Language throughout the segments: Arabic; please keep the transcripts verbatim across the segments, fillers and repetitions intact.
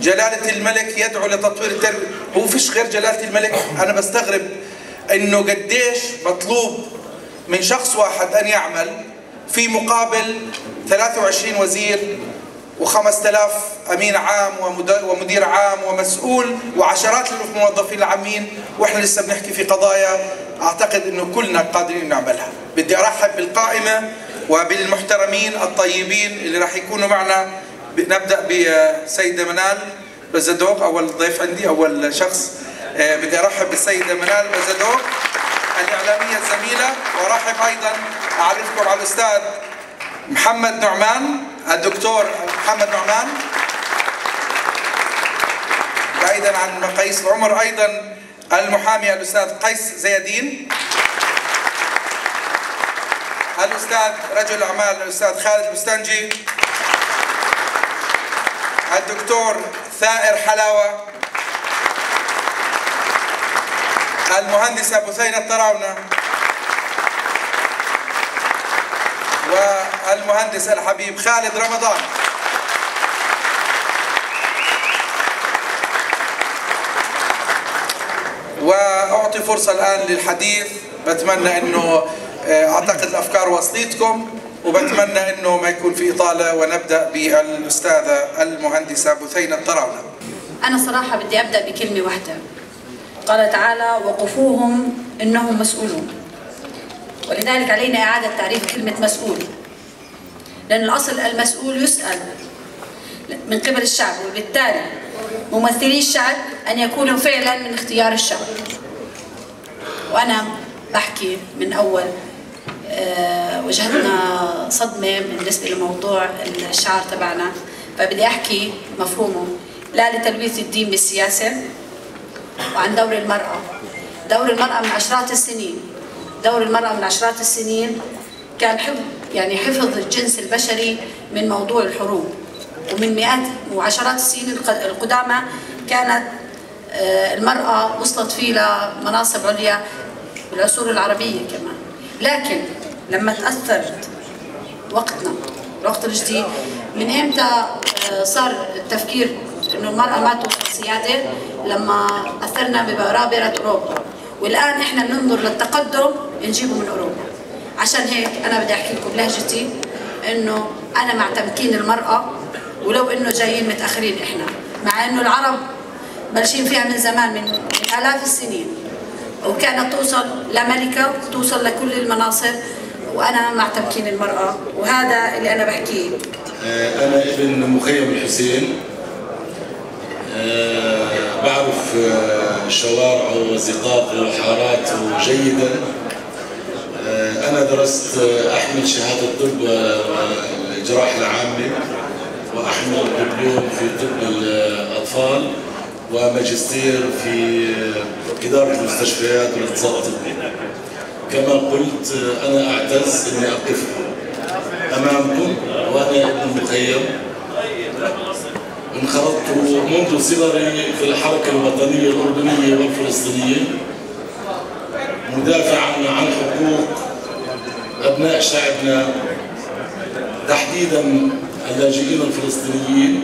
جلالة الملك يدعو لتطوير التربية. هو فيش غير جلالة الملك؟ أنا بستغرب إنه قديش مطلوب من شخص واحد أن يعمل في مقابل ثلاثة وعشرين وزير وخمسة آلاف أمين عام ومدير عام ومسؤول وعشرات الموظفين العامين، وإحنا لسه بنحكي في قضايا أعتقد إنه كلنا قادرين نعملها. بدي أرحب بالقائمة وبالمحترمين الطيبين اللي راح يكونوا معنا. نبدأ بسيدة منال بزدوق، أول ضيف عندي، أول شخص. بدي أرحب بالسيدة منال بزدوق الإعلامية الزميلة، وأرحب أيضا أعرفكم على الأستاذ محمد نعمان، الدكتور محمد نعمان. بعيدا عن مقاييس العمر أيضا المحامي الأستاذ قيس زيادين، الأستاذ رجل الأعمال الأستاذ خالد البستنجي، الدكتور ثائر حلاوة، المهندسة بثينة الطراونة، والمهندس الحبيب خالد رمضان. وأعطي فرصة الآن للحديث. بتمنى أنه أعتقد الأفكار وصلتكم، وبتمنى أنه ما يكون في إطالة، ونبدأ بالأستاذة المهندسة بثينة الطراونة. أنا صراحة بدي أبدأ بكلمة واحدة. قال تعالى: وقفوهم إنهم مسؤولون. ولذلك علينا إعادة تعريف كلمة مسؤول، لأن الأصل المسؤول يسأل من قبل الشعب، وبالتالي ممثلي الشعب أن يكونوا فعلا من اختيار الشعب. وأنا بحكي من أول أه وجهتنا صدمة بالنسبة لموضوع الشعار تبعنا، فبدي أحكي مفهومه: لا لتلويث الدين بالسياسة. وعن دور المرأة. دور المرأة من عشرات السنين دور المرأة من عشرات السنين كان حفظ يعني حفظ الجنس البشري من موضوع الحروب، ومن مئات وعشرات السنين القدامى كانت المرأة وصلت فيه لمناصب عليا بالعصور العربية كمان. لكن لما تأثرت وقتنا الوقت الجديد، من امتى صار التفكير انه المرأة ما توصل سيادة؟ لما أثرنا ببرابرة أوروبا، والآن احنا بننظر للتقدم نجيبه من أوروبا. عشان هيك أنا بدي أحكي لكم بلهجتي إنه أنا مع تمكين المرأة، ولو إنه جايين متأخرين إحنا، مع إنه العرب بلشين فيها من زمان، من, من آلاف السنين، وكانت توصل لملكة وتوصل لكل المناصب. وأنا مع تمكين المرأة، وهذا اللي أنا بحكيه. أنا ابن مخيم الحسين، أه بعرف الشوارع وزقاق وحاراته جيدا. أه أنا درست أحمل شهادة طب الجراحة العامة، وأحمل دبلوم في طب الأطفال، وماجستير في إدارة المستشفيات والاقتصاد الطبي. كما قلت أنا أعتز إني أقف أمامكم وأنا ابن مخيم. انخرطت منذ صغري في الحركة الوطنية الأردنية والفلسطينية، مدافعا عن حقوق أبناء شعبنا، تحديدا اللاجئين الفلسطينيين،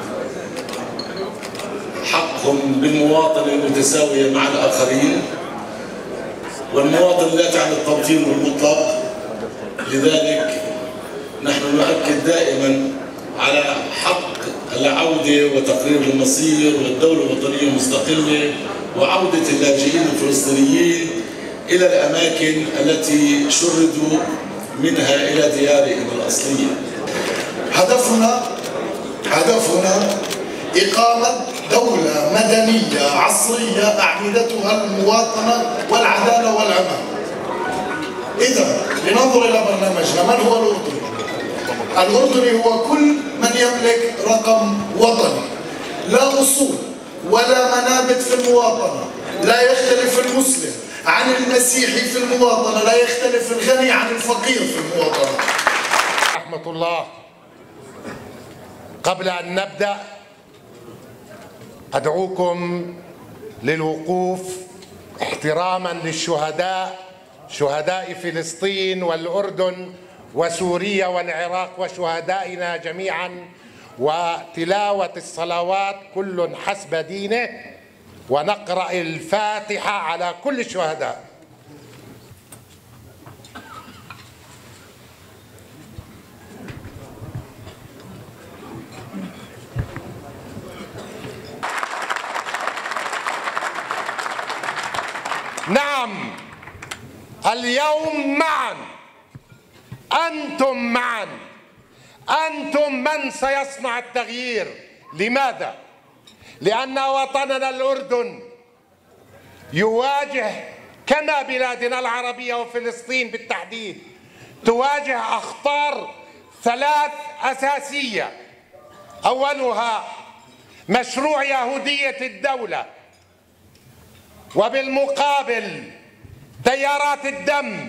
حقهم بالمواطنة المتساوية مع الآخرين، والمواطنة لا تعني التبطيل المطلق. لذلك نحن نؤكد دائما على حق العودة وتقرير المصير والدولة الوطنية المستقلة، وعودة اللاجئين الفلسطينيين إلى الأماكن التي شردوا منها إلى ديارهم الأصلية. هدفنا هدفنا إقامة دولة مدنية عصرية أعمدتها المواطنة والعدالة والأمان. إذا لننظر إلى برنامجنا. من هو الأردني؟ الأردني هو كل من يملك رقم وطني، لا أصول ولا منابت في المواطنة. لا يختلف المسلم عن المسيحي في المواطنة، لا يختلف الغني عن الفقير في المواطنة. رحمة الله. قبل أن نبدأ أدعوكم للوقوف احتراما للشهداء، شهداء فلسطين والأردن وسوريا والعراق وشهدائنا جميعا، وتلاوة الصلوات كل حسب دينه، ونقرأ الفاتحة على كل الشهداء. نعم، اليوم معا، أنتم معا، أنتم من سيصنع التغيير. لماذا؟ لأن وطننا الأردن يواجه كما بلادنا العربية وفلسطين بالتحديد تواجه أخطار ثلاث أساسية. أولها مشروع يهودية الدولة، وبالمقابل تيارات الدم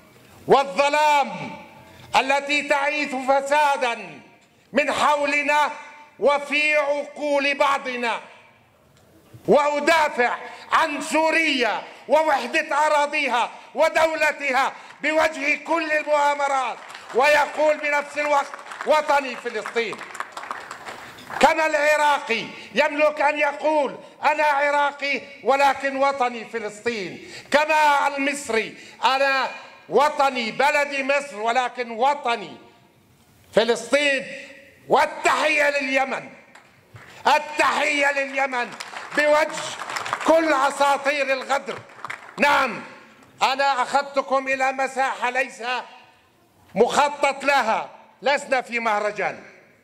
والظلام التي تعيث فسادا من حولنا وفي عقول بعضنا. وأدافع عن سوريا ووحدة أراضيها ودولتها بوجه كل المؤامرات، ويقول بنفس الوقت وطني فلسطين. كما العراقي يملك أن يقول أنا عراقي ولكن وطني فلسطين، كما المصري أنا وطني بلدي مصر ولكن وطني فلسطين. والتحية لليمن، التحية لليمن بوجه كل أساطير الغدر. نعم، أنا أخذتكم إلى مساحة ليس مخطط لها، لسنا في مهرجان،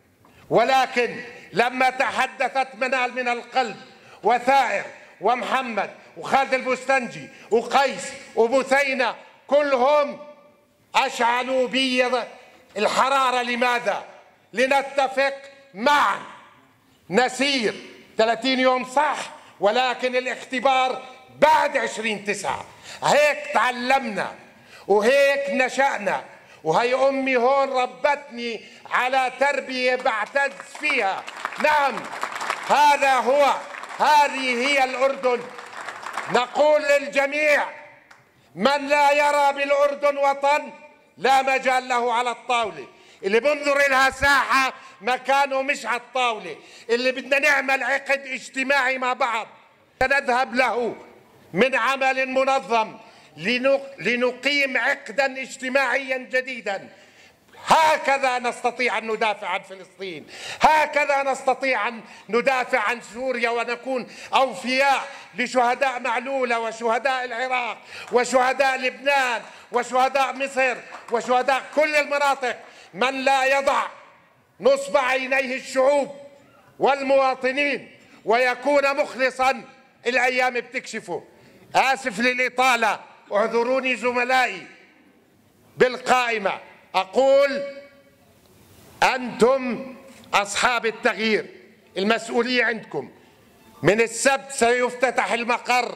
ولكن لما تحدثت منال من القلب وثائر ومحمد وخالد البستنجي وقيس وبثينة كلهم أشعلوا بي الحرارة. لماذا؟ لنتفق معا، نسير ثلاثين يوم صح، ولكن الاختبار بعد عشرين تسعة. هيك تعلمنا وهيك نشأنا، وهي أمي هون ربتني على تربية بعتز فيها. نعم، هذا هو، هذه هي الأردن. نقول للجميع من لا يرى بالأردن وطن لا مجال له على الطاولة. اللي بنظر لها ساحة مكانه مش على الطاولة. اللي بدنا نعمل عقد اجتماعي مع بعض سنذهب له من عمل منظم لنقيم عقدا اجتماعيا جديدا. هكذا نستطيع أن ندافع عن فلسطين، هكذا نستطيع أن ندافع عن سوريا ونكون أوفياء لشهداء معلولة وشهداء العراق وشهداء لبنان وشهداء مصر وشهداء كل المناطق. من لا يضع نصب عينيه الشعوب والمواطنين ويكون مخلصا الأيام بتكشفه. آسف للإطالة، اعذروني زملائي بالقائمة. أقول أنتم أصحاب التغيير، المسؤولية عندكم. من السبت سيفتتح المقر،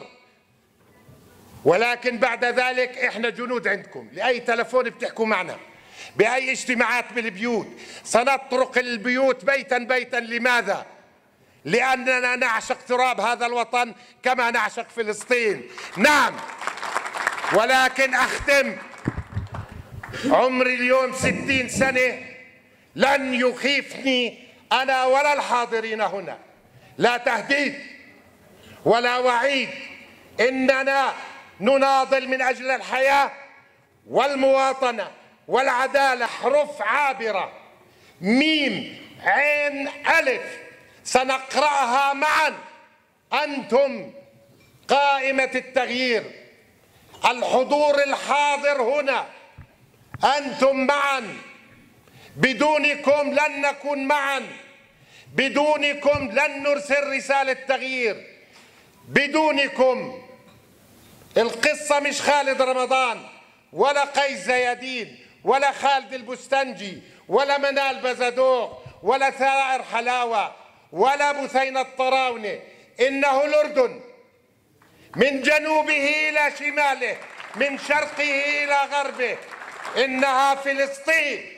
ولكن بعد ذلك إحنا جنود عندكم. لأي تلفون بتحكوا معنا، بأي اجتماعات بالبيوت، سنطرق البيوت بيتا بيتا. لماذا؟ لأننا نعشق تراب هذا الوطن كما نعشق فلسطين. نعم، ولكن أختم، عمري اليوم ستين سنة، لن يخيفني أنا ولا الحاضرين هنا لا تهديد ولا وعيد. إننا نناضل من أجل الحياة والمواطنة والعدالة. حروف عابرة، ميم عين ألف، سنقرأها معا. أنتم قائمة التغيير، الحضور الحاضر هنا، أنتم معا. بدونكم لن نكون معا، بدونكم لن نرسل رسالة تغيير. بدونكم القصة مش خالد رمضان ولا قيس زيادين ولا خالد البستنجي ولا منال بزدوق ولا ثائر حلاوة ولا بثينة الطراونة. إنه الأردن من جنوبه إلى شماله، من شرقه إلى غربه. إنها فلسطين،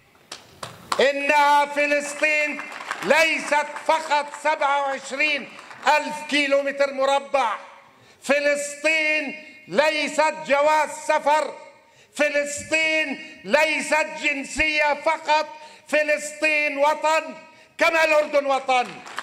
إنها فلسطين ليست فقط سبعة وعشرين ألف كيلو متر مربع. فلسطين ليست جواز سفر، فلسطين ليست جنسية فقط، فلسطين وطن كما الأردن وطن.